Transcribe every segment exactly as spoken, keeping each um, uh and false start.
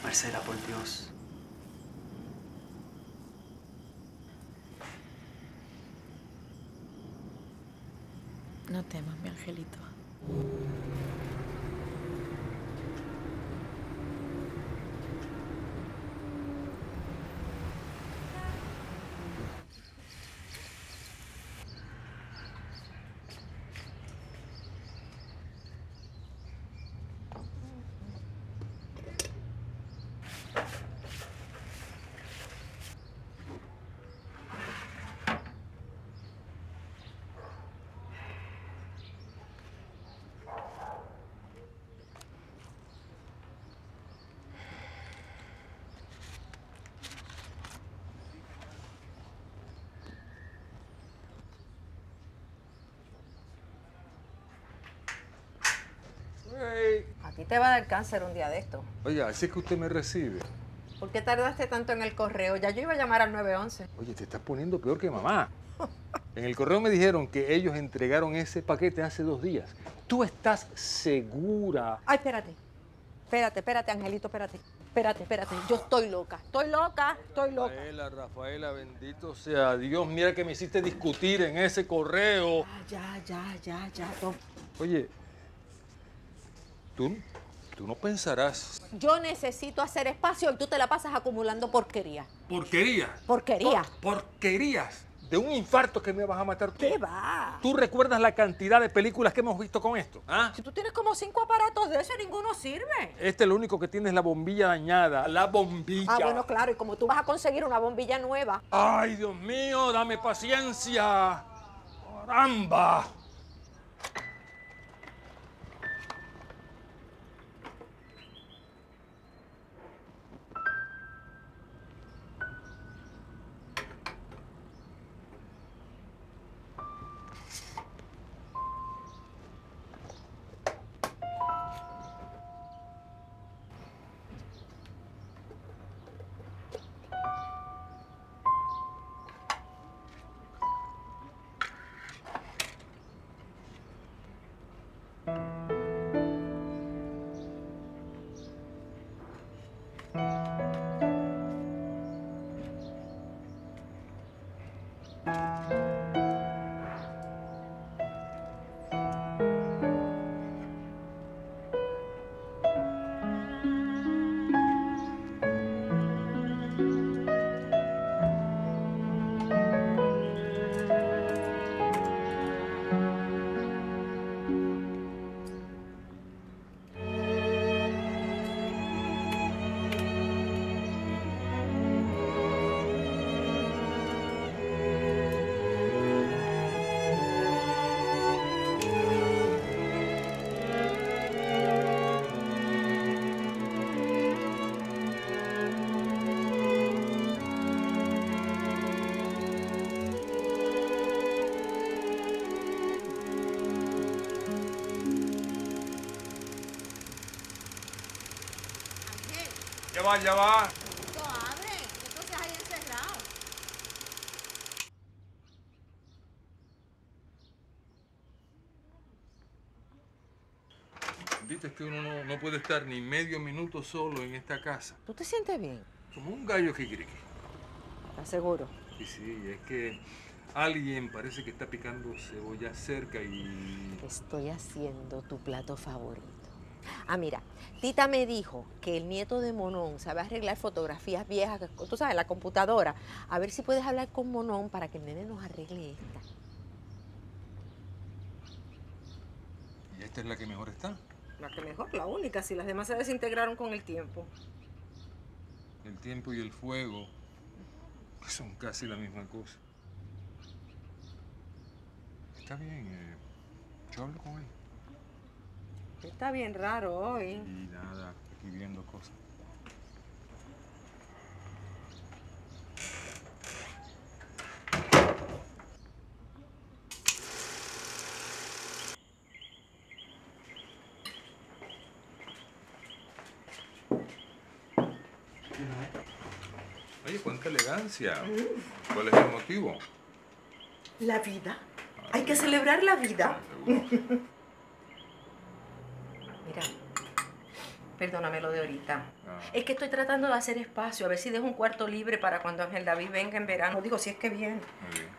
Marcela, por Dios. No temas, mi angelito. Hey. A ti te va a dar cáncer un día de esto. Oiga, así es que usted me recibe. ¿Por qué tardaste tanto en el correo? Ya yo iba a llamar al nueve once. Oye, te estás poniendo peor que mamá. En el correo me dijeron que ellos entregaron ese paquete hace dos días. ¿Tú estás segura? Ay, espérate. Espérate, espérate, Angelito, espérate. Espérate, espérate. Yo estoy loca. Estoy loca, estoy loca. Rafaela, Rafaela, bendito sea Dios. Mira que me hiciste discutir en ese correo. Ya, ya, ya, ya, ya. No. Oye, tú, tú no pensarás... Yo necesito hacer espacio y tú te la pasas acumulando porquería. ¿Porquerías? Porquería. Por- porquerías. De un infarto que me vas a matar tú. ¿Qué va? ¿Tú recuerdas la cantidad de películas que hemos visto con esto? ¿Ah? Si tú tienes como cinco aparatos de eso, ninguno sirve. Este lo único que tiene es la bombilla dañada. La bombilla. Ah, bueno, claro. Y como tú vas a conseguir una bombilla nueva. Ay, Dios mío, dame paciencia. ¡Caramba! Ya va, ya va. No abre. Entonces ahí encerrado. Viste que uno no, no puede estar ni medio minuto solo en esta casa. ¿Tú te sientes bien? Como un gallo que quiere. ¿Estás seguro? Sí, sí, es que alguien parece que está picando cebolla cerca y... Estoy haciendo tu plato favorito. Ah, mira, Tita me dijo que el nieto de Monón sabe arreglar fotografías viejas, que- tú sabes, la computadora. A ver si puedes hablar con Monón para que el nene nos arregle esta. ¿Y esta es la que mejor está? La que mejor, la única, si las demás se desintegraron con el tiempo. El tiempo y el fuego son casi la misma cosa. Está bien, eh, yo hablo con él. Está bien raro hoy. Y nada, aquí viendo cosas. Oye, cuánta elegancia. ¿Cuál es el motivo? La vida. Hay que celebrar la vida. Seguro. Mira, Perdóname lo de ahorita. Ah. Es que estoy tratando de hacer espacio, a ver si dejo un cuarto libre para cuando Ángel David venga en verano. Digo, si es que viene. Muy bien.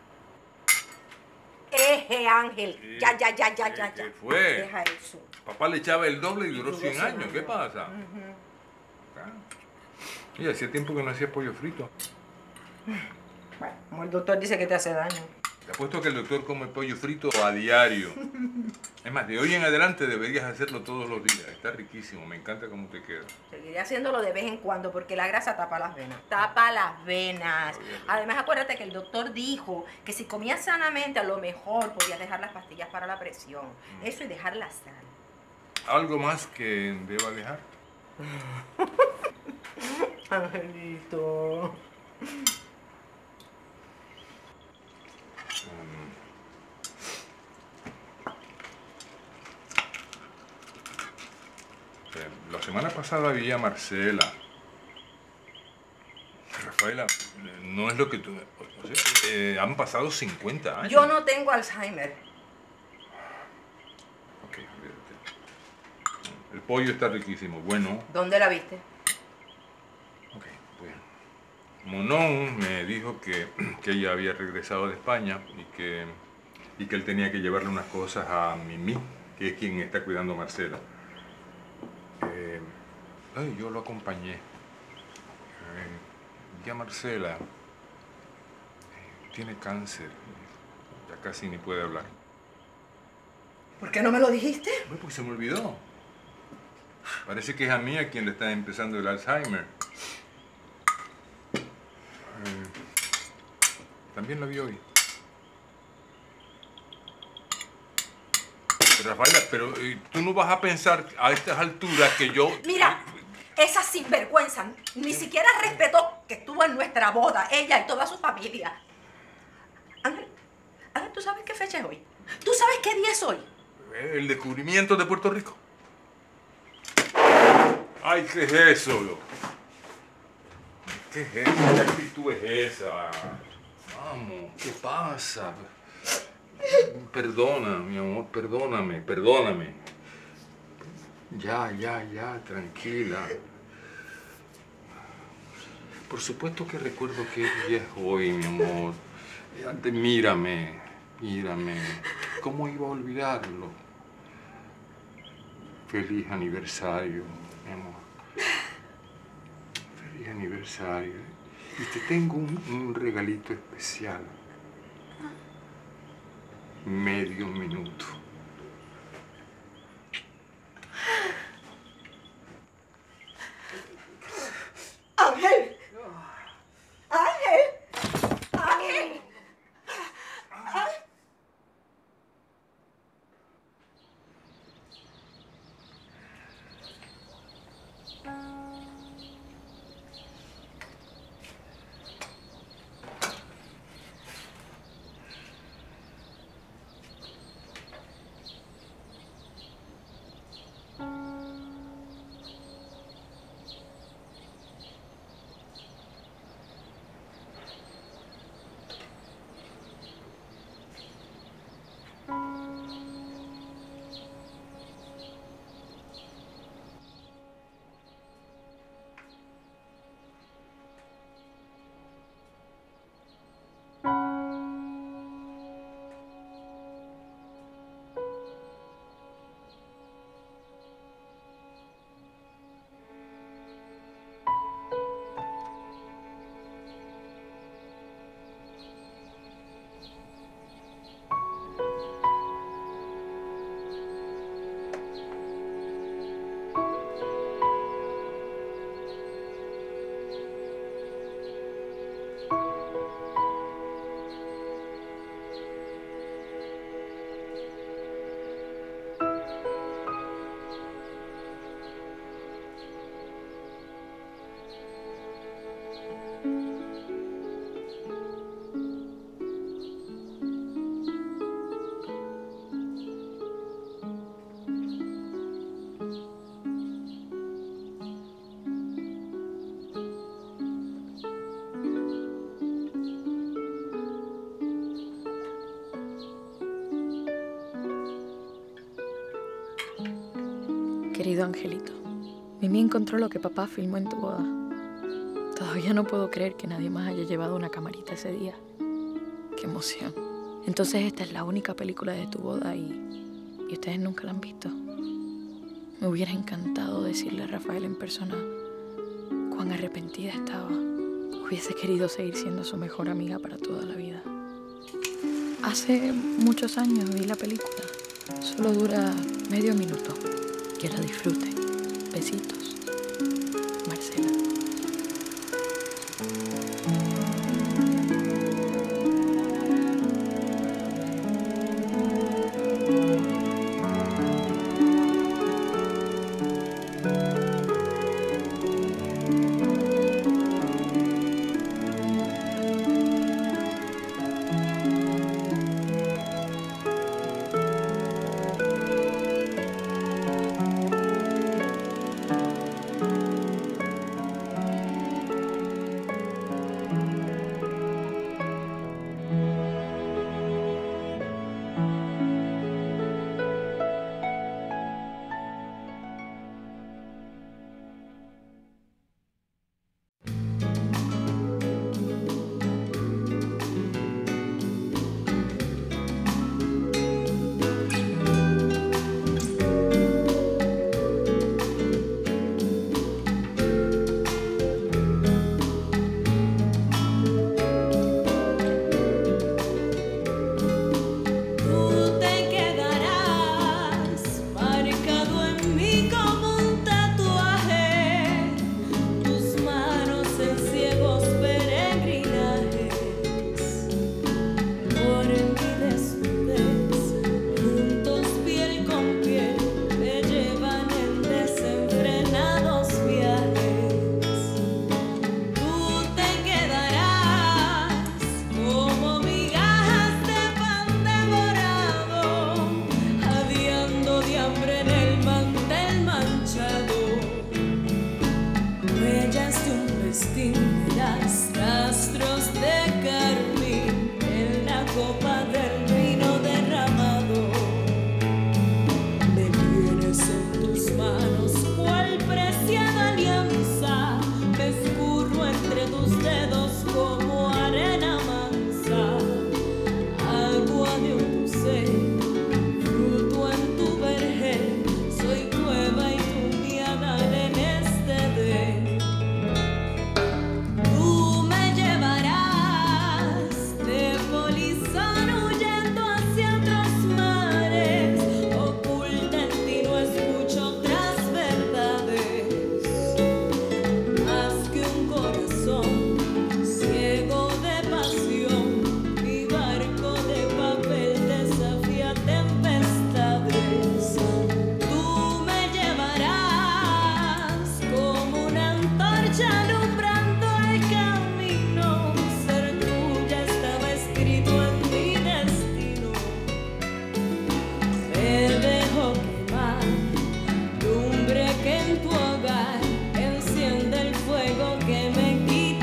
Eje, Ángel. ¿Qué? Ya, ya, ya, ya, ya, ¿Qué ya. fue? Deja eso. Papá le echaba el doble y duró Duró cien cien años. ¿Qué años. pasa? Ujú. Ah. Y hacía tiempo que no hacía pollo frito. Bueno, como el doctor dice que te hace daño. Te apuesto que el doctor come pollo frito a diario. Es más, de hoy en adelante deberías hacerlo todos los días. Está riquísimo, me encanta cómo te queda. Seguiré haciéndolo de vez en cuando porque la grasa tapa las venas. Tapa las venas. Además, acuérdate que el doctor dijo que si comías sanamente, a lo mejor podías dejar las pastillas para la presión. Eso y dejar la sal. ¿Algo más que deba dejar? Angelito. Eh, La semana pasada vi a Marcela. Rafaela, eh, no es lo que tú... O sea, eh, han pasado cincuenta años. Yo no tengo Alzheimer. Ok, olvídate. El pollo está riquísimo, bueno. ¿Dónde la viste? Ok, bueno. Monón me dijo que, que ella había regresado de España y que, y que él tenía que llevarle unas cosas a Mimi, que es quien está cuidando a Marcela. Eh, ay, yo lo acompañé. Eh, ya Marcela eh, tiene cáncer, ya casi ni puede hablar. ¿Por qué no me lo dijiste? Bueno, pues se me olvidó. Parece que es a mí a quien le está empezando el Alzheimer. Eh, también la vi hoy. Rafaela, pero eh, tú no vas a pensar a estas alturas que yo... Mira, esa sinvergüenza ni siquiera respetó que estuvo en nuestra boda, ella y toda su familia. Ángel, Ángel, ¿tú sabes qué fecha es hoy? ¿Tú sabes qué día es hoy? El descubrimiento de Puerto Rico. Ay, ¿qué es eso? ¿Qué es eso? ¿Qué actitud es esa? Vamos, ¿qué pasa? Perdona, mi amor, perdóname, perdóname. Ya, ya, ya, tranquila. Por supuesto que recuerdo que día es hoy, mi amor. Antes, mírame, mírame. ¿Cómo iba a olvidarlo? Feliz aniversario, mi amor. Feliz aniversario. Y te tengo un, un regalito especial. Medio minuto. Ángel. Ángel. Ángel. Querido Angelito, Mimi encontró lo que papá filmó en tu boda. Todavía no puedo creer que nadie más haya llevado una camarita ese día. ¡Qué emoción! Entonces esta es la única película de tu boda y, y ustedes nunca la han visto. Me hubiera encantado decirle a Rafael en persona cuán arrepentida estaba. Hubiese querido seguir siendo su mejor amiga para toda la vida. Hace muchos años vi la película. Solo dura medio minuto. Que la disfruten. Besitos. Marcela. Rastros de carmín en la copa del vino derramado. Me tienes en tus manos cual preciada alianza. Me escurro entre tus dedos como arena mansa. Agua de un ser, fruto en tu vergel. Soy cueva y tu miagal en este edén.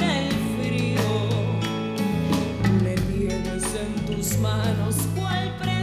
Manos, cual pre